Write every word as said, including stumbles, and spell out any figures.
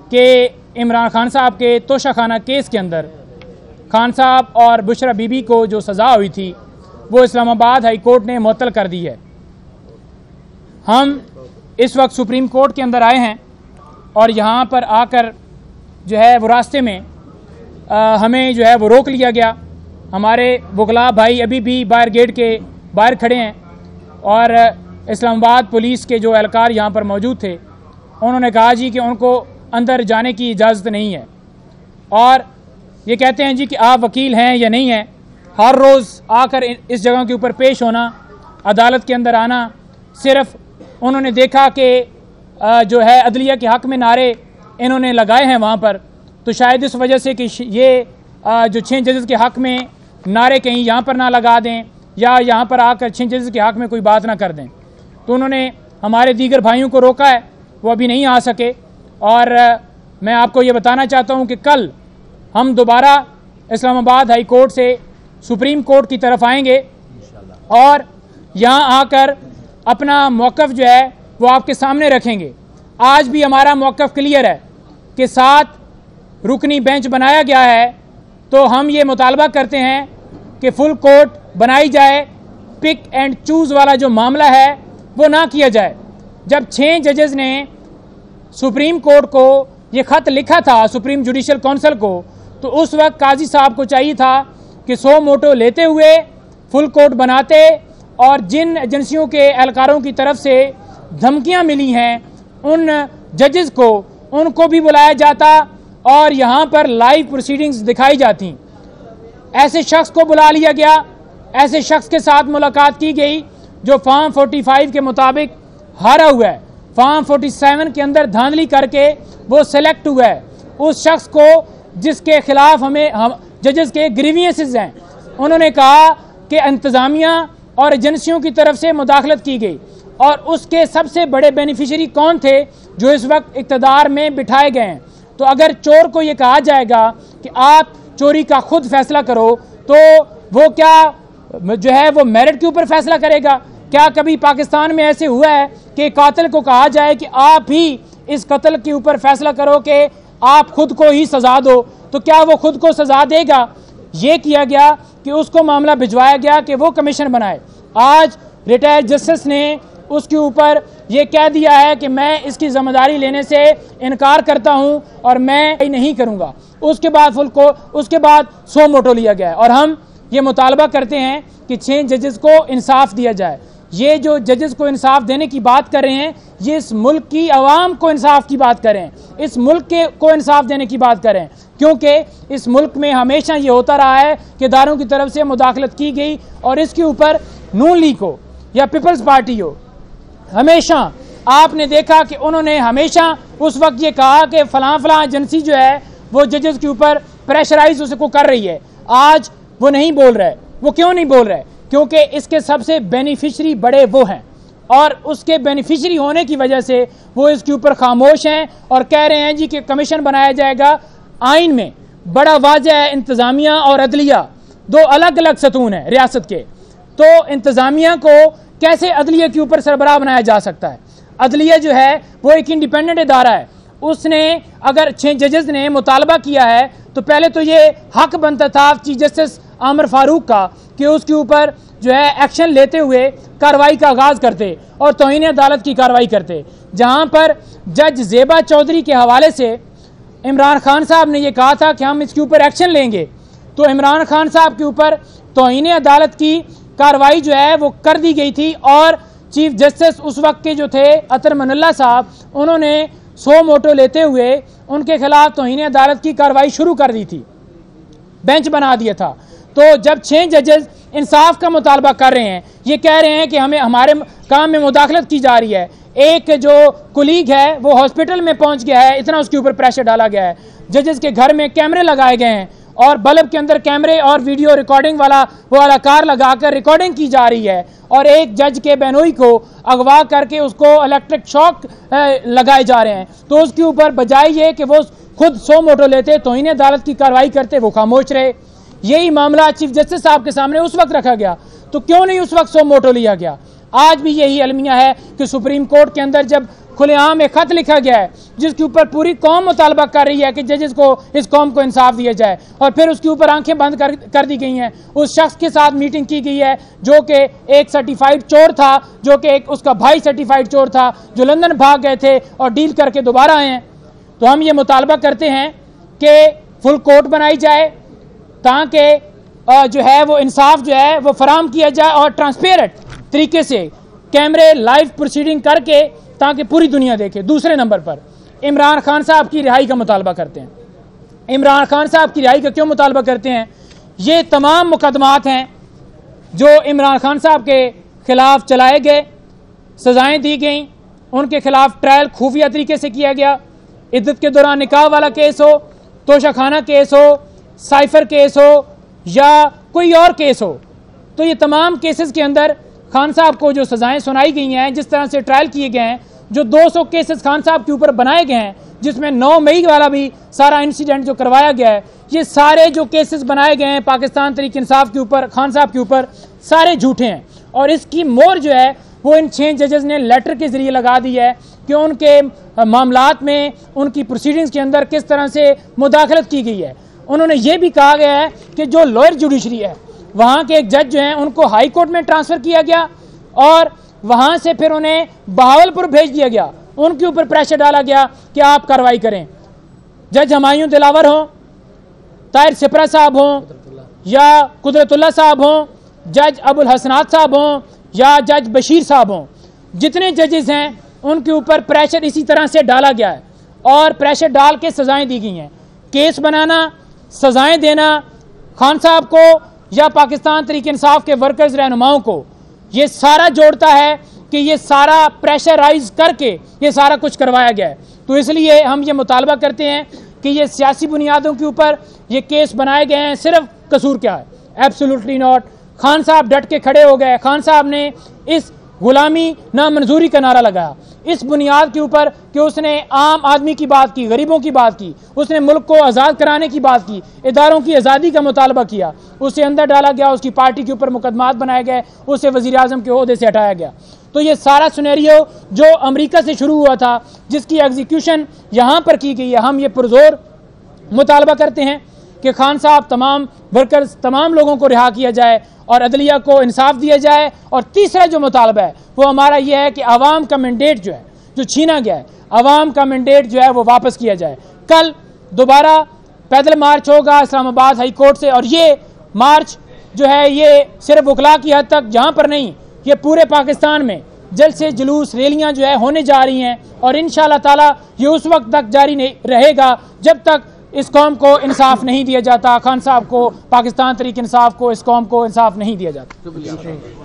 कि इमरान खान साहब के तोशाखाना केस के अंदर खान साहब और बुशरा बीबी को जो सज़ा हुई थी वो इस्लामाबाद हाई कोर्ट ने मुअत्तल कर दी है। हम इस वक्त सुप्रीम कोर्ट के अंदर आए हैं और यहाँ पर आकर जो है वो रास्ते में आ, हमें जो है वो रोक लिया गया। हमारे वकला भाई अभी भी बाहर गेट के बाहर खड़े हैं और इस्लामाबाद पुलिस के जो एहलकार यहाँ पर मौजूद थे उन्होंने कहा जी कि उनको अंदर जाने की इजाज़त नहीं है और ये कहते हैं जी कि आप वकील हैं या नहीं हैं। हर रोज़ आकर इस जगह के ऊपर पेश होना, अदालत के अंदर आना, सिर्फ उन्होंने देखा कि जो है अदलिया के हक़ में नारे इन्होंने लगाए हैं वहाँ पर, तो शायद इस वजह से कि ये जो छः जजेस के हक़ में नारे कहीं यहाँ पर ना लगा दें या यहाँ पर आकर छः जजेस के हक़ में कोई बात ना कर दें, तो उन्होंने हमारे दीगर भाइयों को रोका है, वो अभी नहीं आ सके। और मैं आपको ये बताना चाहता हूँ कि कल हम दोबारा इस्लामाबाद हाई कोर्ट से सुप्रीम कोर्ट की तरफ आएंगे और यहाँ आकर अपना मौक़िफ़ जो है वो आपके सामने रखेंगे। आज भी हमारा मौक़िफ़ क्लियर है कि सात रुकनी बेंच बनाया गया है, तो हम ये मुतालबा करते हैं कि फुल कोर्ट बनाई जाए। पिक एंड चूज़ वाला जो मामला है वो ना किया जाए। जब छः जजेस ने सुप्रीम कोर्ट को ये ख़त लिखा था, सुप्रीम जुडिशल काउंसिल को, तो उस वक्त काजी साहब को चाहिए था कि सो मोटो लेते हुए फुल कोर्ट बनाते और जिन एजेंसियों के एहलकारों की तरफ से धमकियां मिली हैं उन जजेस को उनको भी बुलाया जाता और यहाँ पर लाइव प्रोसीडिंग्स दिखाई जाती। ऐसे शख्स को बुला लिया गया, ऐसे शख्स के साथ मुलाकात की गई जो फार्म पैंतालीस के मुताबिक हारा हुआ है, फार्म सैंतालीस के अंदर धांधली करके वो सेलेक्ट हुआ है। उस शख्स को जिसके खिलाफ हमें हम जजेस के ग्रीवियंसेस हैं, उन्होंने कहा कि इंतज़ामिया और एजेंसियों की तरफ से मुदाखलत की गई और उसके सबसे बड़े बेनिफिशरी कौन थे जो इस वक्त इक़्तिदार में बिठाए गए हैं। तो अगर चोर को ये कहा जाएगा कि आप चोरी का खुद फैसला करो, तो वो क्या जो है वो मेरिट के ऊपर फैसला करेगा? क्या कभी पाकिस्तान में ऐसे हुआ है कि कातिल को कहा जाए कि आप ही इस कत्ल के ऊपर फैसला करो कि आप खुद को ही सज़ा दो? तो क्या वो खुद को सज़ा देगा? ये किया गया कि उसको मामला भिजवाया गया कि वो कमीशन बनाए। आज रिटायर्ड जस्टिस ने उसके ऊपर ये कह दिया है कि मैं इसकी जिम्मेदारी लेने से इनकार करता हूं और मैं नहीं करूंगा। उसके बाद फुल को उसके बाद सो मोटो लिया गया है और हम ये मुतालबा करते हैं कि छः जजेस को इंसाफ दिया जाए। ये जो जजेस को इंसाफ देने की बात कर रहे हैं, ये इस मुल्क की आवाम को इंसाफ की बात करें, इस मुल्क के को इंसाफ देने की बात करें, क्योंकि इस मुल्क में हमेशा ये होता रहा है कि इदारों की तरफ से मुदाखलत की गई और इसके ऊपर नून लीग हो या पीपल्स पार्टी हो, हमेशा आपने देखा कि उन्होंने हमेशा उस वक्त ये कहा कि फ़लाँ फ़लाँ एजेंसी जो है वो जजेस के ऊपर प्रेशराइज उसको कर रही है। आज वो नहीं बोल रहे। वो क्यों नहीं बोल रहे? क्योंकि इसके सबसे बेनिफिशरी बड़े वो हैं और उसके बेनिफिशरी होने की वजह से वो इसके ऊपर खामोश हैं और कह रहे हैं जी कि कमीशन बनाया जाएगा। आइन में बड़ा वाज़ेह है, इंतज़ामिया और अदलिया दो अलग अलग सतून हैं रियासत के, तो इंतज़ामिया को कैसे अदलिया के ऊपर सरबराह बनाया जा सकता है? अदलिया जो है वो एक इंडिपेंडेंट इदारा है। उसने अगर छः जजेस ने मुतालबा किया है तो पहले तो ये हक बनता था चीफ जस्टिस आमिर फारूक का कि उसके ऊपर जो है एक्शन लेते हुए कार्रवाई का आगाज़ करते और तौहीन अदालत की कार्रवाई करते। जहाँ पर जज ज़ेबा चौधरी के हवाले से इमरान खान साहब ने यह कहा था कि हम इसके ऊपर एक्शन लेंगे, तो इमरान खान साहब के ऊपर तौहीन अदालत की कार्रवाई जो है वो कर दी गई थी और चीफ जस्टिस उस वक्त के जो थे अतर मनल्ला साहब, उन्होंने सो मोटो लेते हुए उनके खिलाफ तौहीन अदालत की कार्रवाई शुरू कर दी थी, बेंच बना दिया था। तो जब छः जजेस इंसाफ का मुतालबा कर रहे हैं, ये कह रहे हैं कि हमें हमारे काम में मुदाखलत की जा रही है, एक जो कुलीग है वो हॉस्पिटल में पहुंच गया है, इतना उसके ऊपर प्रेशर डाला गया है, जजेस के घर में कैमरे लगाए गए हैं और बल्ब के अंदर कैमरे और वीडियो रिकॉर्डिंग वाला वो वाला कार लगाकर रिकॉर्डिंग की जा रही है और एक जज के बेनोई को अगवा करके उसको इलेक्ट्रिक शॉक लगाए जा रहे हैं। तो उसके ऊपर बजाय ये कि वो खुद सो मोटो लेते, तौहीन अदालत की कार्रवाई करते, वो खामोश रहे। यही मामला चीफ जस्टिस साहब के सामने उस वक्त रखा गया, तो क्यों नहीं उस वक्त सो मोटो लिया गया? आज भी यही अलमिया है कि सुप्रीम कोर्ट के अंदर जब खुलेआम एक खत लिखा गया है जिसके ऊपर पूरी कौम मुतालबा कर रही है कि जजेस को, इस कौम को इंसाफ दिया जाए, और फिर उसके ऊपर आंखें बंद कर कर दी गई हैं। उस शख्स के साथ मीटिंग की गई है जो कि एक सर्टिफाइड चोर था, जो कि एक उसका भाई सर्टिफाइड चोर था, जो लंदन भाग गए थे और डील करके दोबारा आए हैं। तो हम ये मुतालबा करते हैं कि फुल कोर्ट बनाई जाए ताकि जो है वो इंसाफ जो है वो फराम किया जाए और ट्रांसपेरेंट तरीके से कैमरे लाइव प्रोसीडिंग करके ताकि पूरी दुनिया देखे। दूसरे नंबर पर इमरान खान साहब की रिहाई का मुतालबा करते हैं। इमरान खान साहब की रिहाई का क्यों मुतालबा करते हैं? ये तमाम मुकदमात हैं जो इमरान खान साहब के खिलाफ चलाए गए, सजाएं दी गई, उनके खिलाफ ट्रायल खुफिया तरीके से किया गया। इद्दत के दौरान निकाह वाला केस हो, तोशाखाना केस हो, साइफर केस हो या कोई और केस हो, तो ये तमाम केसेस के अंदर खान साहब को जो सजाएं सुनाई गई हैं, जिस तरह से ट्रायल किए गए हैं, जो दो सौ केसेस खान साहब के ऊपर बनाए गए हैं, जिसमें नौ मई वाला भी सारा इंसिडेंट जो करवाया गया है, ये सारे जो केसेस बनाए गए हैं पाकिस्तान तहरीक इंसाफ के ऊपर, खान साहब के ऊपर, सारे झूठे हैं। और इसकी मोहर जो है वो इन छः जजेस ने लेटर के ज़रिए लगा दी है कि उनके मामलात में, उनकी प्रोसीडिंग्स के अंदर किस तरह से मुदाखलत की गई है। उन्होंने ये भी कहा गया है कि जो लोअर जुडिशरी है, वहाँ के एक जज जो हैं उनको हाई कोर्ट में ट्रांसफ़र किया गया और वहाँ से फिर उन्हें बहावलपुर भेज दिया गया। उनके ऊपर प्रेशर डाला गया कि आप कार्रवाई करें। जज हमायूं दिलावर हों, ताहिर सिपरा साहब हों या कुदरतुल्लाह साहब हों, जज अबुल हसनात साहब हों या जज बशीर साहब हों, जितने जजेस हैं उनके ऊपर प्रेशर इसी तरह से डाला गया है और प्रेशर डाल के सज़ाएँ दी गई हैं। केस बनाना, सज़ाएँ देना खान साहब को या पाकिस्तान तहरीक इंसाफ के वर्कर्स रहनुमाओं को, ये सारा जोड़ता है कि ये सारा प्रेशराइज करके ये सारा कुछ करवाया गया है। तो इसलिए हम ये मुतालबा करते हैं कि ये सियासी बुनियादों के ऊपर ये केस बनाए गए हैं। सिर्फ कसूर क्या है? Absolutely not. खान साहब डट के खड़े हो गए। खान साहब ने इस गुलामी नामंजूरी का नारा लगाया इस बुनियाद के ऊपर कि उसने आम आदमी की बात की, गरीबों की बात की, उसने मुल्क को आज़ाद कराने की बात की, इदारों की आज़ादी का मुतालबा किया, उसे अंदर डाला गया, उसकी पार्टी के ऊपर मुकदमात बनाए गए, उसे वज़ीर आज़म के ओहदे से हटाया गया। तो ये सारा सिनेरियो जो अमेरिका से शुरू हुआ था, जिसकी एग्जीक्यूशन यहाँ पर की गई है, हम ये पुरजोर मुतालबा करते हैं कि खान साहब, तमाम वर्कर्स, तमाम लोगों को रिहा किया जाए और अदलिया को इंसाफ दिया जाए। और तीसरा जो मुतालबा है वो हमारा ये है कि आवाम का मैंडेट जो है, जो छीना गया है, आवाम का मैंडेट जो है वो वापस किया जाए। कल दोबारा पैदल मार्च होगा इस्लामाबाद हाई कोर्ट से, और ये मार्च जो है ये सिर्फ वकला की हद तक, जहाँ पर नहीं, ये पूरे पाकिस्तान में जल्द से जुलूस, रैलियाँ जो है होने जा रही हैं। और इंशाअल्लाह ताला ये उस वक्त तक जारी नहीं रहेगा जब तक इस कौम को इंसाफ नहीं दिया जाता, खान साहब को, पाकिस्तान तहरीक इंसाफ को, इस कौम को इंसाफ नहीं दिया जाता।